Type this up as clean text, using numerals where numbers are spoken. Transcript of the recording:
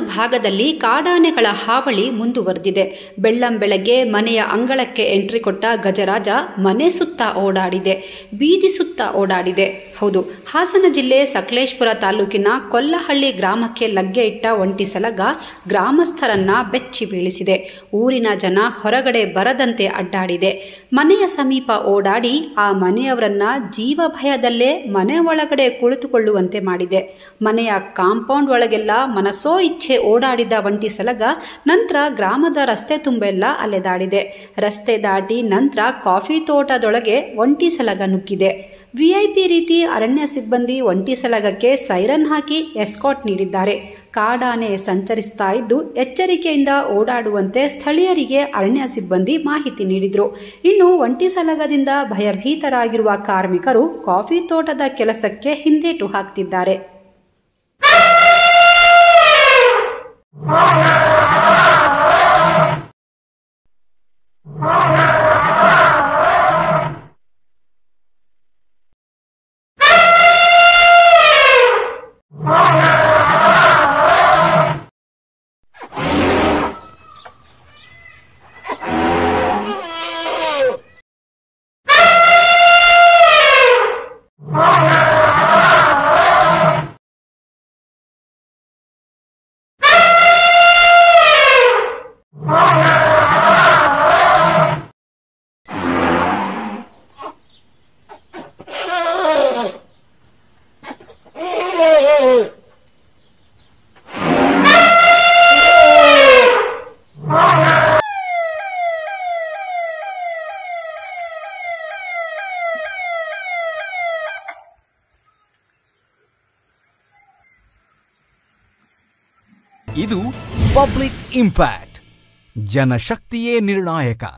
ಭಾಗದಲ್ಲಿ ಕಾಡಾನೆಗಳ ಹಾವಳಿ ಮುಂದುವರೆದಿದೆ. ಬೆಳ್ಳಂಬೆಳಗ್ಗೆ ಮನೆಯ ಅಂಗಳಕ್ಕೆ ಎಂಟ್ರಿ ಕೊಟ್ಟ ಗಜರಾಜ ಮನೆ ಸುತ್ತ ಓಡಾಡಿದೆ, ಬೀದಿ ಸುತ್ತ ಓಡಾಡಿದೆ. ಹೌದು, ಹಾಸನ ಜಿಲ್ಲೆ ಸಕಲೇಶಪುರ ತಾಲೂಕಿನ ಕೊಲ್ಲಹಳ್ಳಿ ಗ್ರಾಮಕ್ಕೆ ಲಗ್ಗೆ ಇಟ್ಟ ಒಂಟಿ ಸಲಗ ಗ್ರಾಮಸ್ಥರನ್ನ ಬೆಚ್ಚಿ ಬೀಳಿಸಿದೆ. ಊರಿನ ಜನ ಹೊರಗಡೆ ಬರದಂತೆ ಅಡ್ಡಾಡಿದೆ. ಮನೆಯ ಸಮೀಪ ಓಡಾಡಿ ಆ ಮನೆಯವರನ್ನ ಜೀವ ಭಯದಲ್ಲೇ ಮನೆ ಒಳಗಡೆ ಕುಳಿತುಕೊಳ್ಳುವಂತೆ ಮಾಡಿದೆ. ಮನೆಯ ಕಾಂಪೌಂಡ್ ಒಳಗೆಲ್ಲ ಮನಸೋ ಇಚ್ಛೆ ಓಡಾಡಿದ ಒಂಟಿ ಸಲಗ ನಂತರ ಗ್ರಾಮದ ರಸ್ತೆ ತುಂಬೆಲ್ಲ ಅಲೆದಾಡಿದೆ. ರಸ್ತೆ ದಾಟಿ ನಂತರ ಕಾಫಿ ತೋಟದೊಳಗೆ ಒಂಟಿ ಸಲಗ ನುಗ್ಗಿದೆ. ವಿಐಪಿ ರೀತಿ ಅರಣ್ಯ ಸಿಬ್ಬಂದಿ ಒಂಟಿ ಸಲಗಕ್ಕೆ ಸೈರನ್ ಹಾಕಿ ಎಸ್ಕಾಟ್ ನೀಡಿದ್ದಾರೆ. ಕಾಡಾನೆ ಸಂಚರಿಸ್ತಾ ಇದ್ದು ಎಚ್ಚರಿಕೆಯಿಂದ ಓಡಾಡುವಂತೆ ಸ್ಥಳೀಯರಿಗೆ ಅರಣ್ಯ ಸಿಬ್ಬಂದಿ ಮಾಹಿತಿ ನೀಡಿದರು. ಇನ್ನು ಒಂಟಿ ಸಲಗದಿಂದ ಭಯಭೀತರಾಗಿರುವ ಕಾರ್ಮಿಕರು ಕಾಫಿ ತೋಟದ ಕೆಲಸಕ್ಕೆ ಹಿಂದೇಟು ಹಾಕ್ತಿದ್ದಾರೆ. ಇದು ಪಬ್ಲಿಕ್ ಇಂಪ್ಯಾಕ್ಟ್. ಜನಶಕ್ತಿಯೇ ನಿರ್ಣಾಯಕ.